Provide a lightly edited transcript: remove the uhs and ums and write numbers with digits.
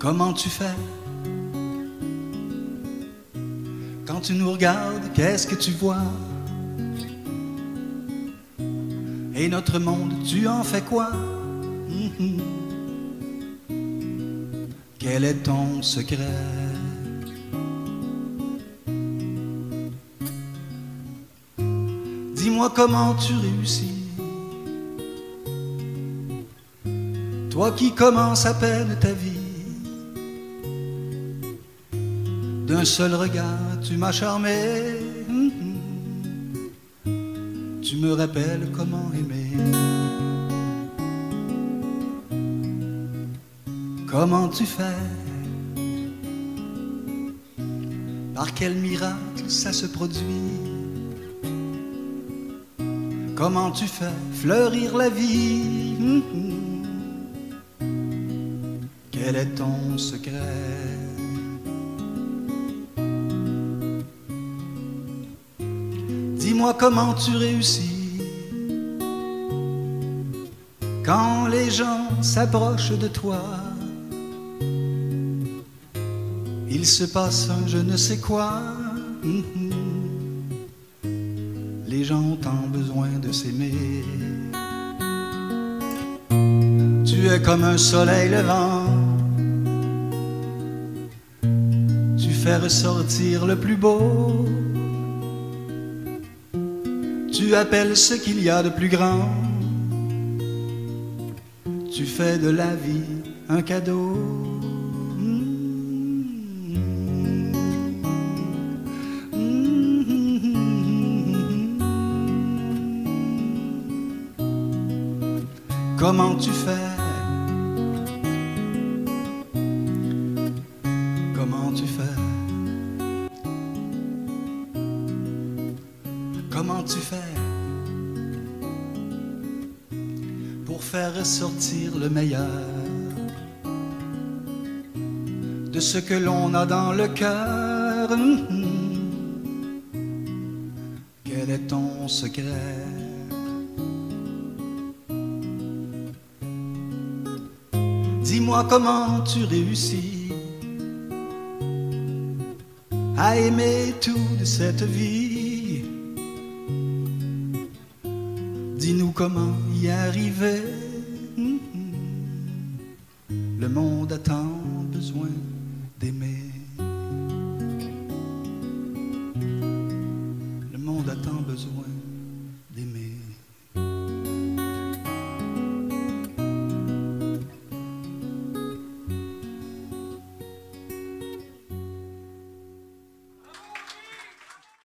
Comment tu fais? Quand tu nous regardes, qu'est-ce que tu vois? Et notre monde, tu en fais quoi? Quel est ton secret? Dis-moi comment tu réussis, toi qui commences à peine ta vie. D'un seul regard, tu m'as charmé. Tu me rappelles comment aimer. Comment tu fais? Par quel miracle ça se produit? Comment tu fais fleurir la vie? Quel est ton secret? Dis-moi comment tu réussis quand les gens s'approchent de toi. Il se passe un je ne sais quoi. Les gens ont tant besoin de s'aimer. Tu es comme un soleil levant, tu fais ressortir le plus beau. Tu appelles ce qu'il y a de plus grand. Tu fais de la vie un cadeau. Comment tu fais? Comment tu fais? Comment tu fais pour faire ressortir le meilleur de ce que l'on a dans le cœur? Quel est ton secret? Dis-moi comment tu réussis à aimer tout de cette vie. Dis-nous comment y arriver. Le monde a tant besoin d'aimer. Le monde a tant besoin